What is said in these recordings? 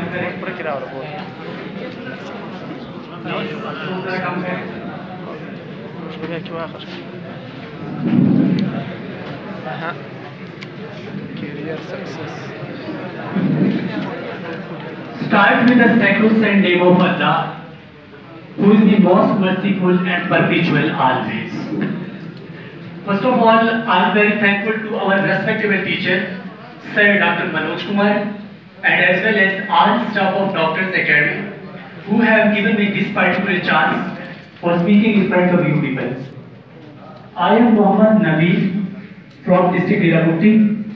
Start with the sacrosanct name of Allah, who is the most merciful and perpetual always. First of all, I am very thankful to our respectable teacher, Sir Dr. Manoj Kumar, and as well as all staff of Doctors Academy, who have given me this particular chance for speaking in front of you people. I am M.Nabeel from District Derabuti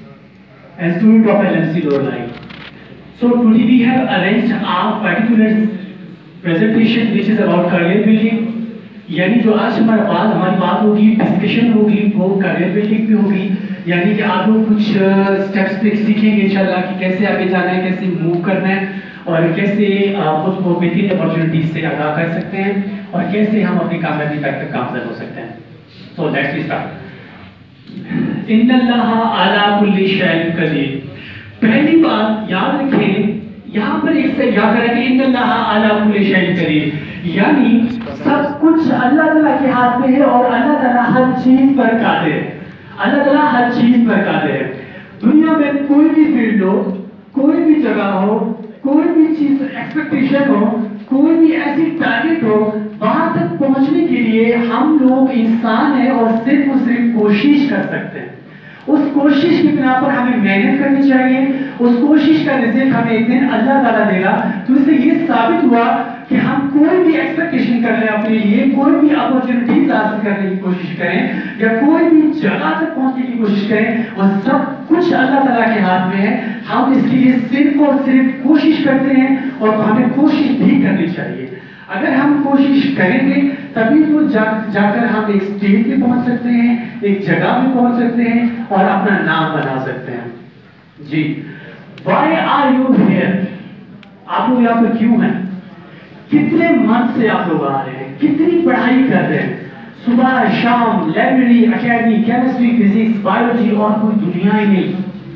and student of LMC Lower Line. So today we have arranged a particular presentation which is about career building. यानी जो आज हमारी बात होगी, discussion होगी, वो career building पे होगी। यानी कि आप लोग कुछ स्टेप्स पे सीखेंगे इंशाल्लाह कि कैसे आगे जाना है, कैसे मूव करना है और कैसे खुद को बेहतरीन अपॉर्चुनिटीज से आगाह कर सकते हैं और कैसे हम अपनी कामयाबी तक कामयाब हो सकते हैं। So let's start. इन्नल्लाह अला कुल्ली शैइन कदीर। पहली बात याद रखें, यहाँ पर एक से याद करें इन्नल्लाह अला कुल्ली शैइन कदीर, यानी सब कुछ अल्लाह ताला के हाथ में है और अल्लाह ताला हर चीज पर कादिर है। अल्लाह ताला हर चीज पर कादिर है। दुनिया में कोई भी फील्ड हो, कोई भी जगह हो, कोई भी चीज एक्सपेक्टेशन हो, कोई भी ऐसी टारगेट हो, वहां तक पहुंचने के लिए हम लोग इंसान हैं और सिर्फ कोशिश कर सकते हैं। उस कोशिश की बिना पर हमें मेहनत करनी चाहिए। उस कोशिश का रिजल्ट हमें एक दिन अल्लाह ताला देगा। तो इससे ये साबित हुआ कि हम कोई भी एक्सपेक्टेशन कर लें अपने लिए, कोई भी अपॉर्चुनिटीज हासिल करने की कोशिश करें या कोई भी जगह तक पहुंचने की कोशिश करें, वो सब कुछ अल्लाह ताला के हाथ में है। हम इसके लिए सिर्फ और सिर्फ कोशिश करते हैं और हमें कोशिश भी करनी चाहिए। अगर हम कोशिश करेंगे तभी तो जाकर हम एक स्टेज पे पहुंच सकते हैं, एक जगह पे पहुंच सकते हैं और अपना नाम बना सकते हैं। जी, Why are you here? आप लोग यहाँ पर क्यों हैं? कितने मन से आप लोग आ रहे हैं? कितनी पढ़ाई कर रहे हैं? सुबह शाम library, academy, chemistry, physics, biology और कोई दुनिया ही नहीं।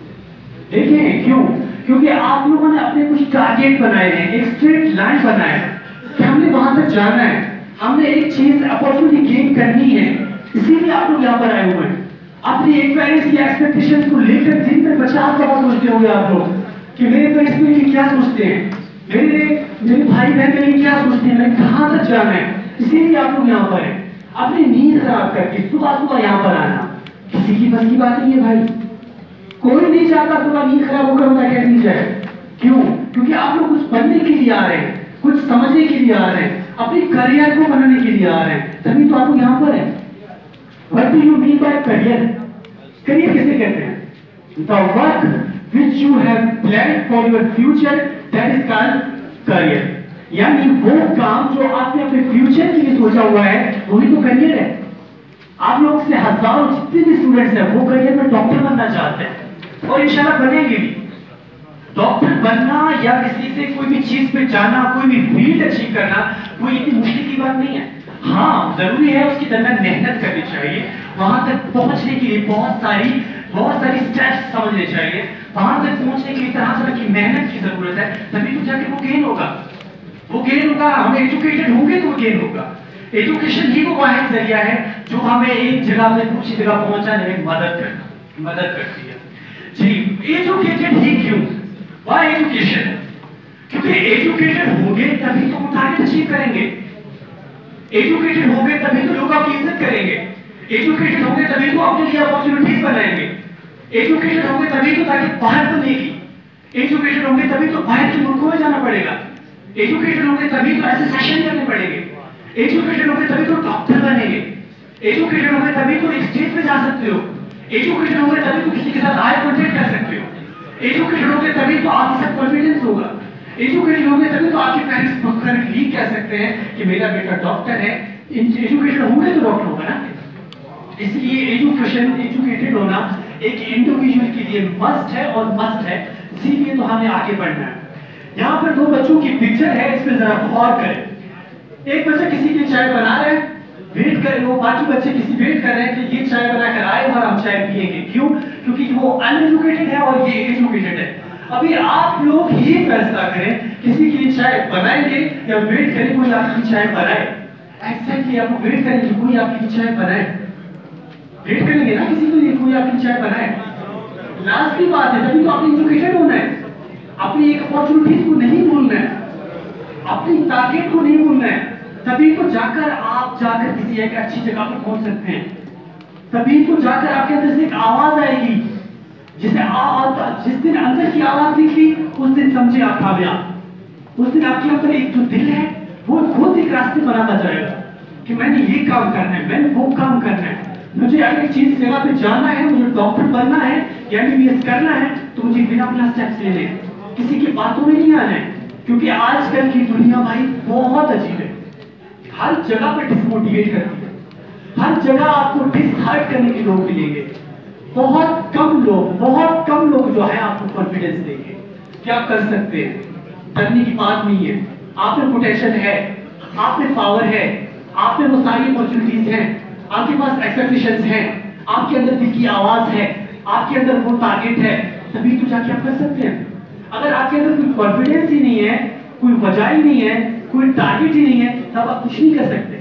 देखिए क्यों? क्योंकि आप लोगों ने अपने कुछ टारगेट बनाए हैं, एक स्ट्रेट लाइन बनाया है कि हमने वहां तक जाना है, हमने एक चीज अपॉर्चुनिटी गेन करनी है, इसीलिए आप लोग यहाँ पर आए हुए हैं। अपनी एक पेरेंट्स की एक्सपेक्टेशंस को लेकर दिन में 50 दफा सोचते होंगे आप लोग कि मेरे पेरेंट्स मेरे लिए क्या सोचते हैं, मेरे भाई बहन मेरे लिए क्या सोचते हैं, मैं कहाँ तक जाना है। इसीलिए आप लोग यहाँ पर हैं। अपनी नींद खराब करके सुबह सुबह यहाँ पर आना किसी की बस की बात नहीं है भाई। कोई नहीं चाहता सुबह नींद खराब होकर उनका अकेडमी जाए। क्यों? क्योंकि आप लोग कुछ बनने के लिए आ रहे हैं, कुछ समझने के लिए आ रहे हैं, अपने करियर को बनाने के लिए आ रहे हैं, तभी तो आप लोग यहाँ पर हैं। What do you mean by career? Career किसे कहते हैं? The work which you have planned for your future, that is called career. यानी वो काम जो आपने अपने फ्यूचर के लिए सोचा हुआ है, वही तो करियर है। आप लोग से हजारों जितने भी स्टूडेंट्स हैं, वो करियर में डॉक्टर बनना चाहते हैं और इंशाल्लाह बनेंगे भी। डॉक्टर बनना या किसी से कोई भी चीज पे जाना, कोई भी फील्ड अचीव करना, कोई इतनी मुश्किल की बात नहीं है। हाँ, जरूरी है उसकी दरमियान मेहनत करनी चाहिए। वहां तक पहुंचने के लिए बहुत सारी स्टेप्स समझने चाहिए। वहां तक पहुंचने के लिए तरह की मेहनत की जरूरत है, तभी तो जाके वो गेन होगा। हम एजुकेटेड होंगे तो वो गेन होगा। एजुकेशन ही वो वाहिद जरिया है जो हमें एक जगह से दूसरी जगह पहुंचाने में मदद करती है। जी, एजुकेटेड ही क्यों? Y education? क्योंकि एजुकेटेड होंगे तभी तो वो टारगेट अचीव करेंगे। एजुकेटेड होंगे तभी तो लोग आपकी इज्जत करेंगे। एजुकेटेड होंगे तभी तो अपने लिए अपॉर्चुनिटीज बनाएंगे। एजुकेटेड होंगे तभी तो ताकि बाहर बनेगी। एजुकेटेड होंगे तभी तो बाहर के मुल्कों में जाना पड़ेगा। एजुकेटेड होंगे तभी तो ऐसे सेशन करने पड़ेंगे। एजुकेटेड होंगे तभी तो डॉक्टर बनेंगे। एजुकेटेड होंगे तभी तो एक स्टेज पे जा सकते हो। एजुकेटेड होंगे तभी तो किसी के साथ आई कांटेक्ट कर सकते हो। एजुकेटेड होंगे तभी तो आपके साथ कॉन्फिडेंस होगा। एजुकेटेड होंगे तभी तो आपके पेरेंट्स पकड़ कह सकते हैं कि मेरा बेटा डॉक्टर है। एजुकेटेड होंगे तो डॉक्टर होगा ना। इसलिए एजुकेटेड होना एक इंडिविजुअल के लिए मस्ट है और मस्ट है। इसीलिए तो हमें आगे बढ़ना है। यहाँ पर दो बच्चों की पिक्चर है, इस पर जरा गौर करें। एक बच्चा किसी की चाय बना रहा है, वेट कर, वो बाकी बच्चे किसी वेट कर रहे हैं कि ये चाय बनाकर आए और हम चाय पिएंगे। क्यों? क्योंकि वो अनएजुकेटेड है और ये एजुकेटेड है। अभी आप लोग ही फैसला करें किसी की चाय बनाएंगे या वेट करें कोई आपकी चाय बनाए। एक्जैक्टली आप वेट करेंगे कोई आपकी चाय बनाए, वेट करेंगे ना किसी के लिए कोई आपकी चाय बनाए। लास्ट की बात है, तभी तो आपने एजुकेटेड होना है, अपनी एक अपॉर्चुनिटीज को नहीं भूलना है, अपनी टारगेट को नहीं भूलना है, तभी तो जाकर आप जाकर किसी एक अच्छी जगह पर पहुंच सकते हैं। तभी तो जाकर आपके अंदर से एक आवाज आएगी जिसे जिस दिन अंदर की आवाज निकली उस दिन समझे आप कामयाब। उस दिन आपके अंदर एक जो दिल है वो खुद एक रास्ते बनाता जाएगा कि मैंने ये काम करना है, मैंने वो काम करना है, मुझे अगर एक चीज जगह पे जाना है, मुझे डॉक्टर बनना है या एमबीबीएस करना है तो मुझे बिना अपना स्टेप्स लेने हैं, किसी की बातों में नहीं आना है। क्योंकि आजकल की दुनिया भाई बहुत अजीब है, हर जगह पर डिसमोटिवेट करती है, हर जगह आपको डिसहार्ट करने के लोग मिलेंगे। बहुत कम लोग जो है आपको कॉन्फिडेंस देंगे कि आप कर सकते हैं। डरने की बात नहीं है, आप में पोटेंशियल है, आप में पावर है, आप में वो सारी अपॉर्चुनिटीज हैं, आपके पास एक्सपेक्टेशंस हैं, आपके अंदर दिल की आवाज है, आपके अंदर वो टारगेट है, तभी तो जाके आप कर सकते हैं। अगर आपके अंदर कोई कॉन्फिडेंस ही नहीं है, कोई वजह ही नहीं है, कोई टारगेट ही नहीं है, तब आप कुछ नहीं कर सकते।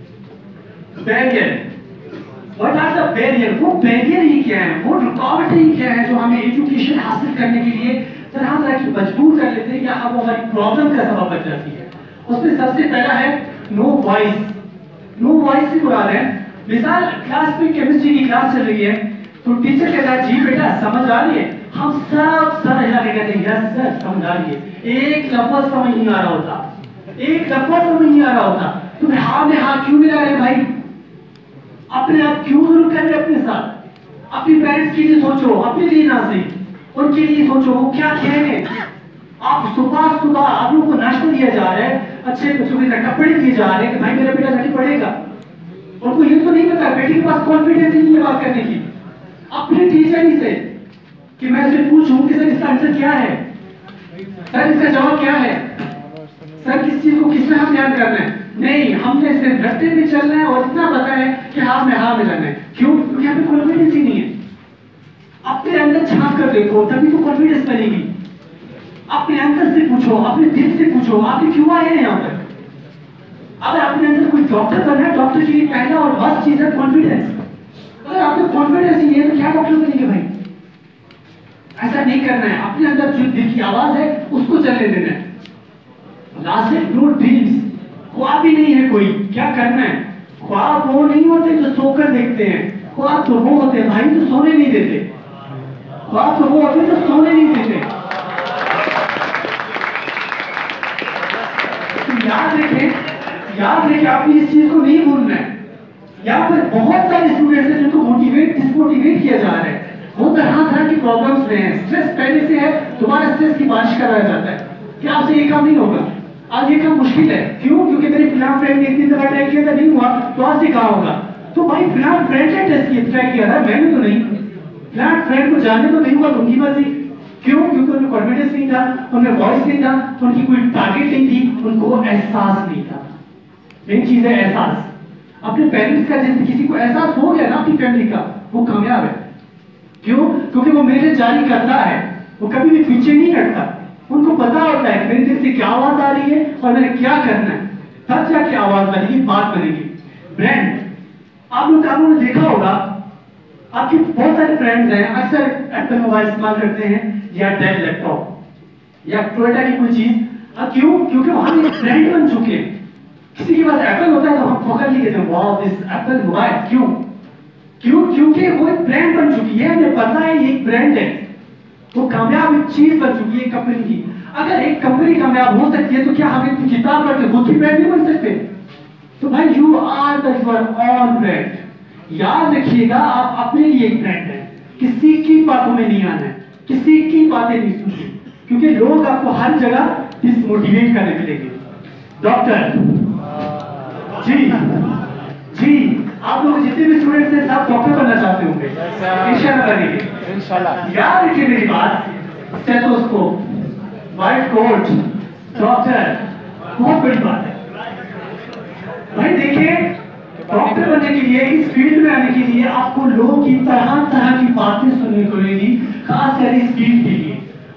Barrier, what are the barrier? वो बैरियर ही क्या है, वो रुकावट ही क्या है जो हमें एजुकेशन हासिल करने के लिए तरह तरह की मजबूर कर लेते हैं या हम हमारी प्रॉब्लम का सबब बन जाती है। उसमें सबसे पहला है नो वॉइस। नो वॉइस से मुराद है, मिसाल क्लास में केमिस्ट्री की क्लास चल रही है तो टीचर कहता है जी बेटा समझ आ रही है, हम सब सर हिला के कहते हैं यस सर समझ आ रही है। एक लफ्ज समझ नहीं आ रहा होता, एक लफ्ज समझ नहीं आ रहा होता, तुम हाँ में हाँ क्यों मिला रहे भाई? अपने आप क्यों जुल्म कर रहे अपने साथ? अपनी पेरेंट्स के लिए सोचो, अपने लिए ना सही, उनके लिए सोचो वो क्या कह रहे हैं। आप सुबह सुबह आप लोगों को नाश्ता दिया जा रहा है, अच्छे बच्चों के कपड़े दिए जा रहे हैं कि भाई मेरा बेटा जाके पढ़ेगा, उनको ये तो नहीं पता बेटे के पास कॉन्फिडेंस ही नहीं है बात करने की अपने टीचर ही से कि मैं उससे पूछूं कि सर इसका आंसर क्या है, सर इसका जवाब क्या है, सर किस चीज को किसमें हम ध्यान करना है। नहीं, हमने सिर्फ रस्ते पे चलना है और इतना पता है कि हाँ में हाँ मिलाना है। क्यों? क्योंकि हमें कॉन्फिडेंस ही नहीं है। अपने अंदर झांक कर देखो तभी तो कॉन्फिडेंस बनेगी। अपने अंदर से पूछो, अपने दिल से पूछो आप क्यों आए हैं यहाँ पर। अगर अपने अंदर कोई डॉक्टर बनना है, डॉक्टर के लिए पहला और फर्स्ट चीज है कॉन्फिडेंस। अगर आपको कॉन्फिडेंस ही नहीं है तो क्या डॉक्टर बनेंगे भाई? ऐसा नहीं करना है, अपने अंदर जो दिल की आवाज है उसको चलने देना है। लास्ट है नो ड्रीम्स। ख्वाब ही नहीं है कोई, क्या करना है? ख्वाब वो नहीं होते जो सोकर देखते हैं, ख्वाब तो वो होते हैं भाई जो सोने नहीं देते। ख्वाब तो वो होते हैं जो सोने नहीं देते। तो याद रखें आपने इस चीज को नहीं भूलना है। यहाँ पर बहुत सारे स्टूडेंट्स हैं जिनको डिसमोटिवेट किया जा रहा है, वो तरह तरह की प्रॉब्लम्स में हैं। स्ट्रेस पहले से है, दोबारा स्ट्रेस की बारिश कराया जाता है कि आपसे ये काम नहीं होगा, आज ये काम मुश्किल है। क्यों? क्योंकि मेरे फिलहाल फ्रेंड ने 3 दफा ट्राई किया था नहीं हुआ, तो आज से कहा होगा। तो भाई फिलहाल फ्रेंड ने टेस्ट ट्राई किया था, मैंने तो नहीं। फिलहाल फ्रेंड को जानने तो नहीं हुआ, तो उनकी मर्जी। क्यों? क्योंकि उनमें कॉन्फिडेंस नहीं था, उनमें वॉइस नहीं था, उनकी कोई टारगेट नहीं थी, उनको एहसास नहीं था। मेन चीज है एहसास। अपने पेरेंट्स का जिस किसी को एहसास हो गया ना अपनी फैमिली का, वो कामयाब है। क्यों? क्योंकि वो मेरे जारी करता है, वो कभी भी पीछे नहीं हटता। उनको पता होता है मेरे दिल से क्या आवाज आ रही है और मैंने क्या करना है, तब जाके आवाज बनेगी, बात बनेगी। ब्रांड, आप लोगों ने देखा होगा, आपके बहुत सारे फ्रेंड्स हैं अक्सर एप्पल मोबाइल इस्तेमाल करते हैं या डेल लैपटॉप या टोयोटा की कोई चीज। क्यों? क्योंकि वहां एक ब्रांड बन चुके हैं। किसी के पास एप्पल होता है तो हम फखर नहीं कहते वाओ दिस एप्पल मोबाइल। क्यों? क्योंकि वो एक ब्रांड बन चुकी है, हमें पता है ये एक ब्रांड है, वो कामयाब एक चीज बन चुकी है कंपनी की। अगर एक कंपनी कामयाब हो सकती है तो क्या हम एक किताब पढ़ के खुद की ब्रांड नहीं बन सकते? तो भाई you are the your own brand. याद रखिएगा आप अपने लिए एक ब्रांड है, किसी की बातों में नहीं आना है, किसी की बातें नहीं सुननी, क्योंकि लोग आपको हर जगह डिसमोटिवेट करने मिलेंगे। डॉक्टर जी आप लोग जितने भी स्टूडेंट्स हैं सब डॉक्टर बनना चाहते होंगे, इंशाल्लाह करेंगे इंशाल्लाह। याद रखिए मेरी बात, स्टेथोस्कोप, व्हाइट कोट, डॉक्टर बहुत बड़ी बात है भाई। देखिए डॉक्टर बनने के लिए, इस फील्ड में आने के लिए आपको लोगों की तरह तरह की बातें सुनने को मिलेगी, खासकर इस फील्ड के लिए।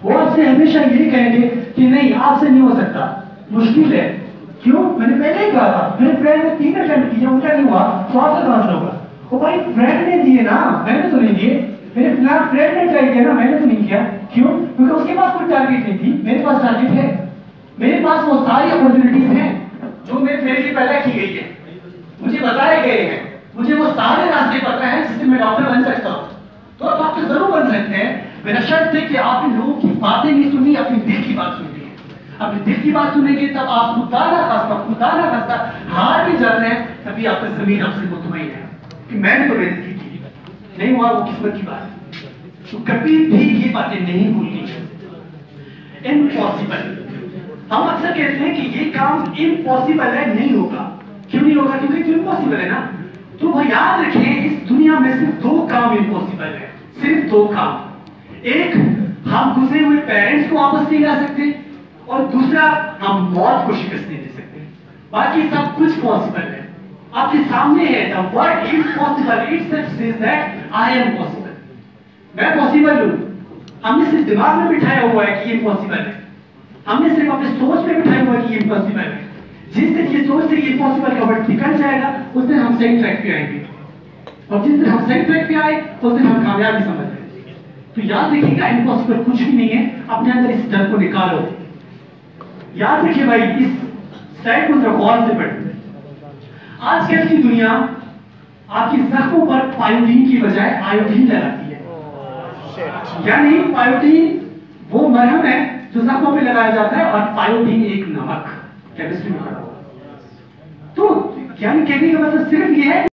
वो आपसे हमेशा ये कहेंगे कि नहीं आपसे नहीं हो सकता, मुश्किल है। क्यों? मैंने पहले ही कहा था, मेरे फ्रेंड ने 3 अटेम्प्ट किए, उनका नहीं हुआ, तो आपका कहां से होगा? वो भाई फ्रेंड ने दिए ना, मैंने तो नहीं दिए। मेरे फ्रेंड ने ट्राई किया ना, मैंने तो नहीं किया। क्यों? क्योंकि उसके पास कोई टारगेट नहीं थी, मेरे पास टारगेट है। मेरे पास वो सारी अपॉर्चुनिटीज हैं जो मेरे लिए पैदा की गई है, मुझे बताए गए हैं, मुझे वो सारे रास्ते पता है जिससे मैं डॉक्टर बन सकता हूँ। तो आप डॉक्टर जरूर बन सकते हैं, मेरा शर्त है कि आपने लोगों की बातें नहीं सुनी, अपने दिल की बात सुनी है। अपने दिल की बात सुनेंगे तब आप खुदा ना खास्ता हार भी जाते हैं, तभी आपका जमीन आपसे मुतमईन है कि मैंने तो मेहनत की थी, नहीं हुआ वो किस्मत की बात। तो कभी भी ये बातें नहीं भूलनी चाहिए। इम्पॉसिबल, हम अक्सर कहते हैं कि ये काम इम्पॉसिबल है, नहीं होगा। क्यों नहीं होगा? क्योंकि इम्पॉसिबल है ना। तो वो याद रखें, इस दुनिया में सिर्फ 2 काम इम्पॉसिबल है, सिर्फ 2 काम। एक, हम गुजरे हुए पेरेंट्स को वापस नहीं ला सकते, और दूसरा, हम मौत को शिकस्त नहीं दे सकते। बाकी सब कुछ पॉसिबल है, आपके सामने है। The word impossible itself says that I am possible, मैं पॉसिबल हूं। हमने सिर्फ दिमाग में बिठाया हुआ है कि ये पॉसिबल है, हमने सिर्फ अपने सोच में बिठाया हुआ है कि ये पॉसिबल है। जिस दिन ये सोच से ये पॉसिबल का वर्ड निकल जाएगा, उस दिन हम सही ट्रैक पे आएंगे, और जिस दिन हम सही ट्रैक पे आए उस दिन हम कामयाबी समझ लेंगे। तो याद रखिएगा, इम्पॉसिबल कुछ भी नहीं है। अपने अंदर इस डर को निकालो। याद रखिए भाई, इस स्लाइड को गौर से पढ़िए। आजकल की दुनिया आपकी जख्मों पर पायोडीन की बजाय आयोडीन लगाती है। यानी पायोडीन वो मरहम है जो जख्मों पे लगाया जाता है, और पायोडीन एक नमक, केमिस्ट्री में पढ़ा हुआ। तो यानी कहने का मतलब सिर्फ ये है